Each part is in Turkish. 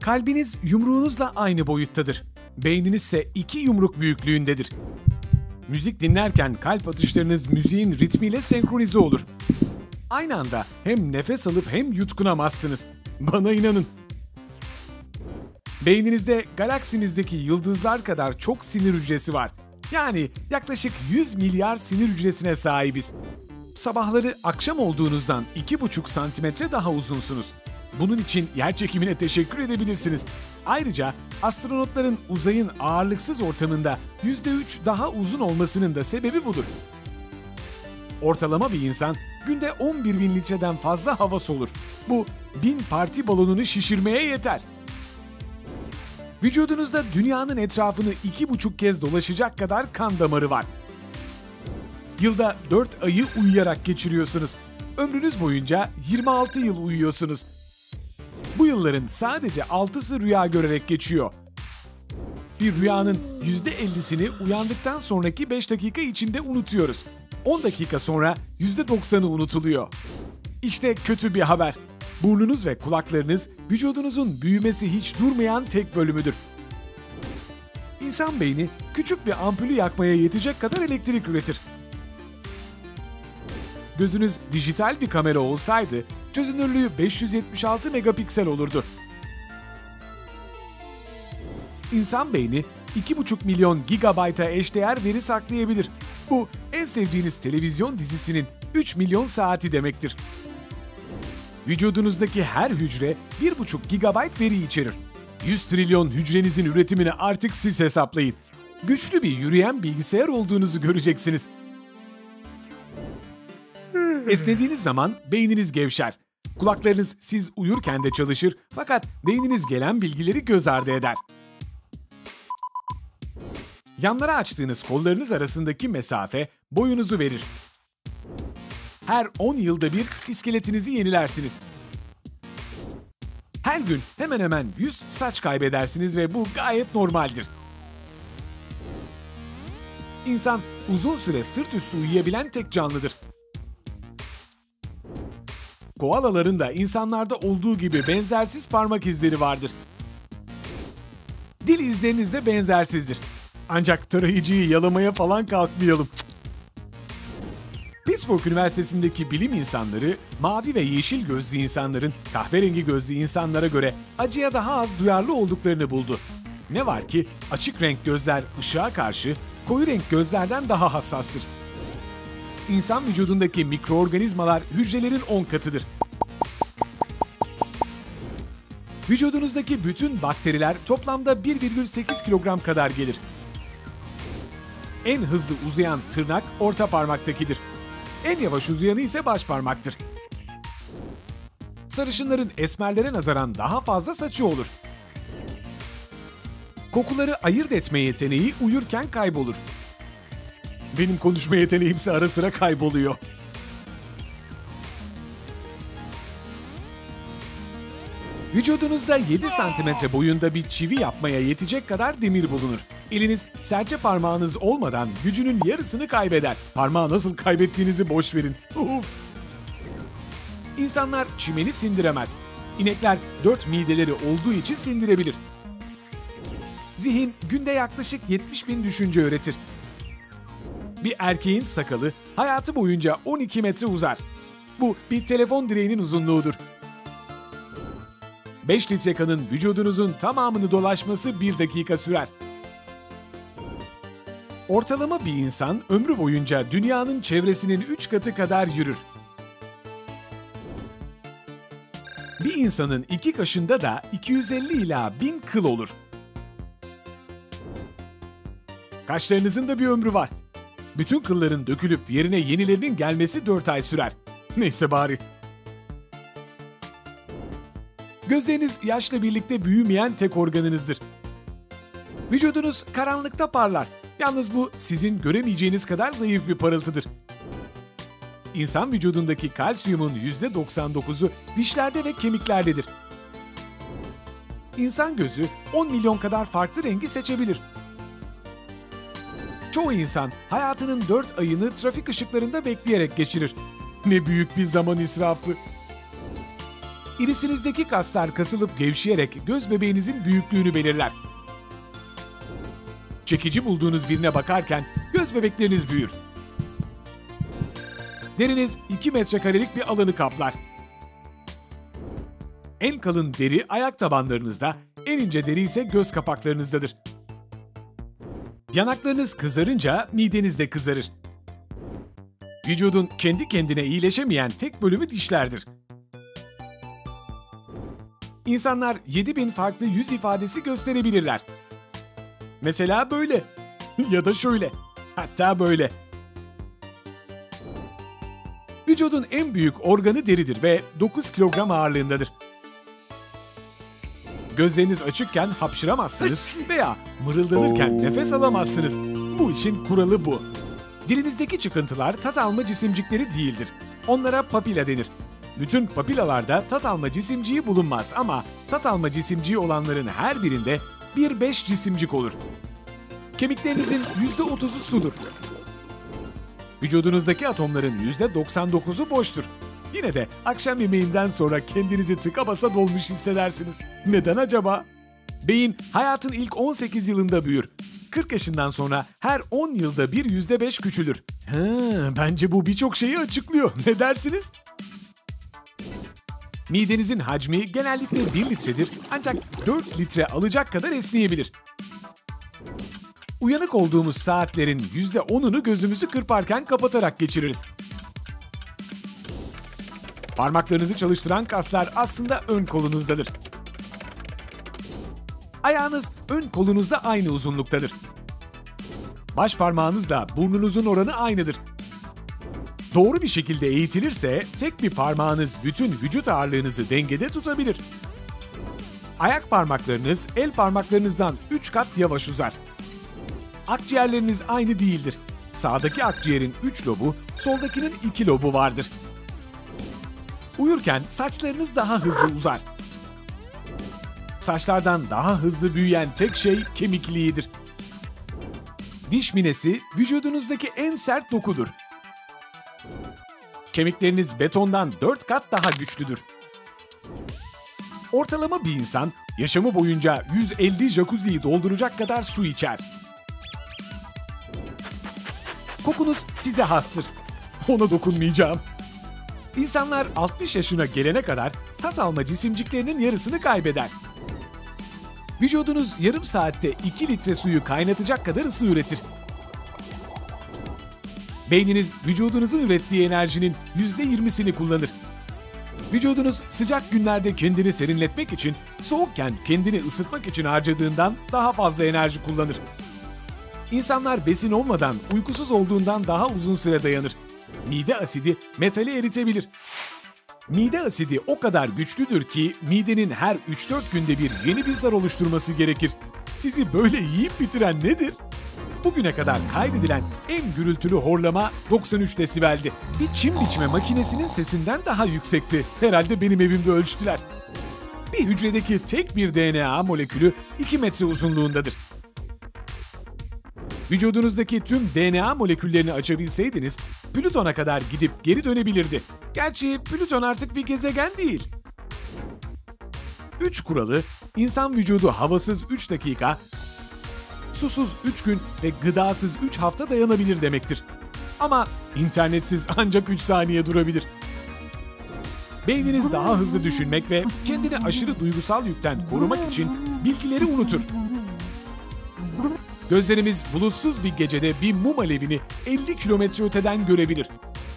Kalbiniz yumruğunuzla aynı boyuttadır. Beyniniz ise 2 yumruk büyüklüğündedir. Müzik dinlerken kalp atışlarınız müziğin ritmiyle senkronize olur. Aynı anda hem nefes alıp hem yutkunamazsınız. Bana inanın. Beyninizde galaksimizdeki yıldızlar kadar çok sinir hücresi var. Yani yaklaşık 100 milyar sinir hücresine sahibiz. Sabahları akşam olduğunuzdan 2,5 santimetre daha uzunsunuz. Bunun için yerçekimine teşekkür edebilirsiniz. Ayrıca astronotların uzayın ağırlıksız ortamında %3 daha uzun olmasının da sebebi budur. Ortalama bir insan günde 11.000 litreden fazla hava solur. Bu 1000 parti balonunu şişirmeye yeter. Vücudunuzda dünyanın etrafını 2,5 kez dolaşacak kadar kan damarı var. Yılda 4 ayı uyuyarak geçiriyorsunuz. Ömrünüz boyunca 26 yıl uyuyorsunuz. Bu yılların sadece 6'sı rüya görerek geçiyor. Bir rüyanın %50'sini uyandıktan sonraki 5 dakika içinde unutuyoruz. 10 dakika sonra %90'ı unutuluyor. İşte kötü bir haber. Burnunuz ve kulaklarınız vücudunuzun büyümesi hiç durmayan tek bölümüdür. İnsan beyni küçük bir ampulü yakmaya yetecek kadar elektrik üretir. Gözünüz dijital bir kamera olsaydı çözünürlüğü 576 megapiksel olurdu. İnsan beyni 2,5 milyon gigabayta eşdeğer veri saklayabilir. Bu en sevdiğiniz televizyon dizisinin 3 milyon saati demektir. Vücudunuzdaki her hücre 1,5 gigabayt veri içerir. 100 trilyon hücrenizin üretimini artık siz hesaplayın. Güçlü bir yürüyen bilgisayar olduğunuzu göreceksiniz. Esnediğiniz zaman beyniniz gevşer. Kulaklarınız siz uyurken de çalışır fakat beyniniz gelen bilgileri göz ardı eder. Yanlara açtığınız kollarınız arasındaki mesafe boyunuzu verir. Her 10 yılda bir iskeletinizi yenilersiniz. Her gün hemen hemen 100 saç kaybedersiniz ve bu gayet normaldir. İnsan uzun süre sırt üstü uyuyabilen tek canlıdır. Koalaların da insanlarda olduğu gibi benzersiz parmak izleri vardır. Dil izleriniz de benzersizdir. Ancak tarayıcıyı yalamaya falan kalkmayalım. Pittsburgh Üniversitesi'ndeki bilim insanları, mavi ve yeşil gözlü insanların kahverengi gözlü insanlara göre acıya daha az duyarlı olduklarını buldu. Ne var ki açık renk gözler ışığa karşı, koyu renk gözlerden daha hassastır. İnsan vücudundaki mikroorganizmalar hücrelerin 10 katıdır. Vücudunuzdaki bütün bakteriler toplamda 1,8 kilogram kadar gelir. En hızlı uzayan tırnak orta parmaktakidir. En yavaş uzayanı ise baş parmaktır. Sarışınların esmerlere nazaran daha fazla saçı olur. Kokuları ayırt etme yeteneği uyurken kaybolur. Benim konuşma yeteneğimse ara sıra kayboluyor. Vücudunuzda 7 santimetre boyunda bir çivi yapmaya yetecek kadar demir bulunur. Eliniz serçe parmağınız olmadan gücünün yarısını kaybeder. Parmağı nasıl kaybettiğinizi boş verin. Uf. İnsanlar çimeni sindiremez. İnekler 4 mideleri olduğu için sindirebilir. Zihin günde yaklaşık 70.000 düşünce üretir. Bir erkeğin sakalı hayatı boyunca 12 metre uzar. Bu bir telefon direğinin uzunluğudur. 5 litre kanın vücudunuzun tamamını dolaşması 1 dakika sürer. Ortalama bir insan ömrü boyunca dünyanın çevresinin 3 katı kadar yürür. Bir insanın 2 kaşında da 250 ila 1000 kıl olur. Kaşlarınızın da bir ömrü var. Bütün kılların dökülüp yerine yenilerinin gelmesi 4 ay sürer. Neyse bari. Gözleriniz yaşla birlikte büyümeyen tek organınızdır. Vücudunuz karanlıkta parlar. Yalnız bu sizin göremeyeceğiniz kadar zayıf bir parıltıdır. İnsan vücudundaki kalsiyumun %99'u dişlerde ve kemiklerdedir. İnsan gözü 10 milyon kadar farklı rengi seçebilir. Çoğu insan hayatının 4 ayını trafik ışıklarında bekleyerek geçirir. Ne büyük bir zaman israfı. İrisinizdeki kaslar kasılıp gevşeyerek göz bebeğinizin büyüklüğünü belirler. Çekici bulduğunuz birine bakarken göz bebekleriniz büyür. Deriniz 2 metrekarelik bir alanı kaplar. En kalın deri ayak tabanlarınızda, en ince deri ise göz kapaklarınızdadır. Yanaklarınız kızarınca mideniz de kızarır. Vücudun kendi kendine iyileşemeyen tek bölümü dişlerdir. İnsanlar 7000 farklı yüz ifadesi gösterebilirler. Mesela böyle ya da şöyle, hatta böyle. Vücudun en büyük organı deridir ve 9 kilogram ağırlığındadır. Gözleriniz açıkken hapşıramazsınız veya mırıldanırken nefes alamazsınız. Bu işin kuralı bu. Dilinizdeki çıkıntılar tat alma cisimcikleri değildir. Onlara papila denir. Bütün papilalarda tat alma cisimciği bulunmaz ama tat alma cisimciği olanların her birinde 1-5 cisimcik olur. Kemiklerinizin %30'u sudur. Vücudunuzdaki atomların %99'u boştur. Yine de akşam yemeğinden sonra kendinizi tıka basa dolmuş hissedersiniz. Neden acaba? Beyin hayatın ilk 18 yılında büyür. 40 yaşından sonra her 10 yılda bir %5 küçülür. Bence bu birçok şeyi açıklıyor. Ne dersiniz? Midenizin hacmi genellikle 1 litredir ancak 4 litre alacak kadar esneyebilir. Uyanık olduğumuz saatlerin %10'unu gözümüzü kırparken kapatarak geçiririz. Parmaklarınızı çalıştıran kaslar aslında ön kolunuzdadır. Ayağınız ön kolunuzda aynı uzunluktadır. Baş parmağınızla burnunuzun oranı aynıdır. Doğru bir şekilde eğitilirse tek bir parmağınız bütün vücut ağırlığınızı dengede tutabilir. Ayak parmaklarınız el parmaklarınızdan 3 kat yavaş uzar. Akciğerleriniz aynı değildir. Sağdaki akciğerin 3 lobu, soldakinin 2 lobu vardır. Uyurken saçlarınız daha hızlı uzar. Saçlardan daha hızlı büyüyen tek şey kemikliğidir. Diş minesi vücudunuzdaki en sert dokudur. Kemikleriniz betondan 4 kat daha güçlüdür. Ortalama bir insan yaşamı boyunca 150 jacuzziyi dolduracak kadar su içer. Kokunuz size hastır. Ona dokunmayacağım. İnsanlar 60 yaşına gelene kadar tat alma cisimciklerinin yarısını kaybeder. Vücudunuz yarım saatte 2 litre suyu kaynatacak kadar ısı üretir. Beyniniz vücudunuzun ürettiği enerjinin %20'sini kullanır. Vücudunuz sıcak günlerde kendini serinletmek için, soğukken kendini ısıtmak için harcadığından daha fazla enerji kullanır. İnsanlar besin olmadan, uykusuz olduğundan daha uzun süre dayanır. Mide asidi metali eritebilir. Mide asidi o kadar güçlüdür ki midenin her 3-4 günde bir yeni bir zar oluşturması gerekir. Sizi böyle yiyip bitiren nedir? Bugüne kadar kaydedilen en gürültülü horlama 93 desibeldi. Bir çim biçme makinesinin sesinden daha yüksekti. Herhalde benim evimde ölçtüler. Bir hücredeki tek bir DNA molekülü 2 metre uzunluğundadır. Vücudunuzdaki tüm DNA moleküllerini açabilseydiniz, Plüton'a kadar gidip geri dönebilirdi. Gerçi Plüton artık bir gezegen değil. 3 kuralı, insan vücudu havasız 3 dakika, susuz 3 gün ve gıdasız 3 hafta dayanabilir demektir. Ama internetsiz ancak 3 saniye durabilir. Beyniniz daha hızlı düşünmek ve kendini aşırı duygusal yükten korumak için bilgileri unutur. Gözlerimiz bulutsuz bir gecede bir mum alevini 50 kilometre öteden görebilir.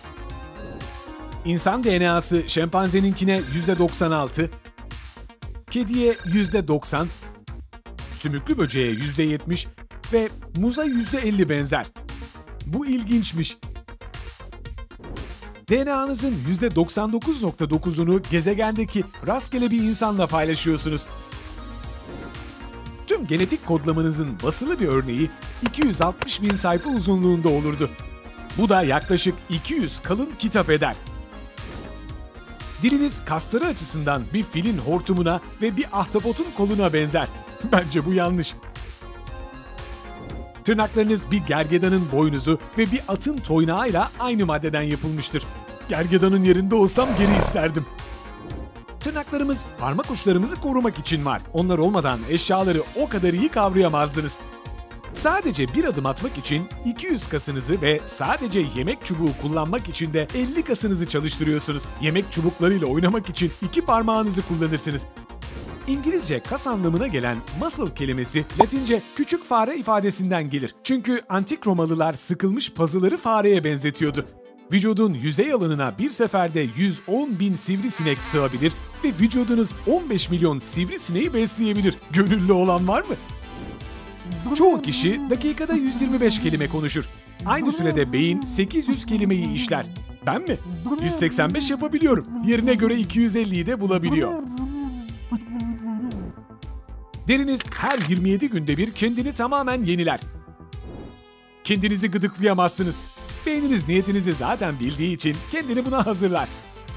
İnsan DNA'sı şempanzeninkine %96, kediye %90, sümüklü böceğe %70 ve muza %50 benzer. Bu ilginçmiş. DNA'nızın %99.9'unu gezegendeki rastgele bir insanla paylaşıyorsunuz. Tüm genetik kodlamanızın basılı bir örneği 260.000 sayfa uzunluğunda olurdu. Bu da yaklaşık 200 kalın kitap eder. Diliniz kasları açısından bir filin hortumuna ve bir ahtapotun koluna benzer. Bence bu yanlış. Tırnaklarınız bir gergedanın boynuzu ve bir atın toynağıyla aynı maddeden yapılmıştır. Gergedanın yerinde olsam geri isterdim. Tırnaklarımız parmak uçlarımızı korumak için var. Onlar olmadan eşyaları o kadar iyi kavrayamazdınız. Sadece bir adım atmak için 200 kasınızı ve sadece yemek çubuğu kullanmak için de 50 kasınızı çalıştırıyorsunuz. Yemek çubuklarıyla oynamak için 2 parmağınızı kullanırsınız. İngilizce kas anlamına gelen muscle kelimesi Latince küçük fare ifadesinden gelir. Çünkü antik Romalılar sıkılmış pazıları fareye benzetiyordu. Vücudun yüzey alanına bir seferde 110 bin sivrisinek sığabilir ve vücudunuz 15 milyon sivrisineği besleyebilir. Gönüllü olan var mı? Çoğu kişi dakikada 125 kelime konuşur. Aynı sürede beyin 800 kelimeyi işler. Ben mi? 185 yapabiliyorum. Yerine göre 250'yi de bulabiliyor. Deriniz her 27 günde bir kendini tamamen yeniler. Kendinizi gıdıklayamazsınız. Beyniniz niyetinizi zaten bildiği için kendini buna hazırlar.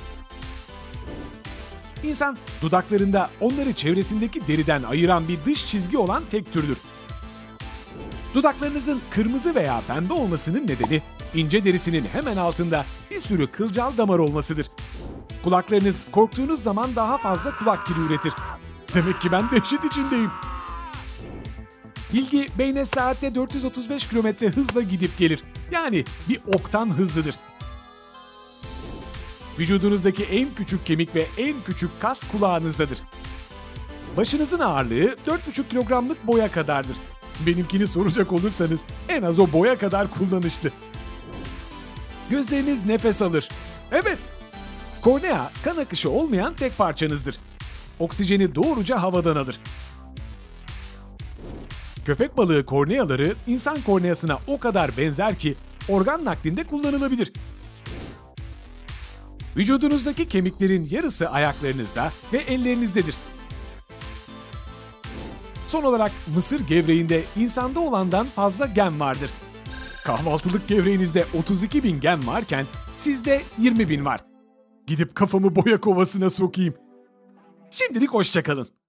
İnsan dudaklarında onları çevresindeki deriden ayıran bir dış çizgi olan tek türdür. Dudaklarınızın kırmızı veya pembe olmasının nedeni ince derisinin hemen altında bir sürü kılcal damar olmasıdır. Kulaklarınız korktuğunuz zaman daha fazla kulak kiri üretir. Demek ki ben dehşet içindeyim. Bilgi beyne saatte 435 kilometre hızla gidip gelir. Yani bir oktan hızlıdır. Vücudunuzdaki en küçük kemik ve en küçük kas kulağınızdadır. Başınızın ağırlığı 4,5 kilogramlık boya kadardır. Benimkini soracak olursanız en az o boya kadar kullanışlı. Gözleriniz nefes alır. Evet. Kornea kan akışı olmayan tek parçanızdır. Oksijeni doğruca havadan alır. Köpek balığı korneaları insan korneasına o kadar benzer ki organ naklinde kullanılabilir. Vücudunuzdaki kemiklerin yarısı ayaklarınızda ve ellerinizdedir. Son olarak mısır gevreğinde insanda olandan fazla gen vardır. Kahvaltılık gevreğinizde 32.000 gen varken sizde 20.000 var. Gidip kafamı boya kovasına sokayım. Şimdilik hoşça kalın.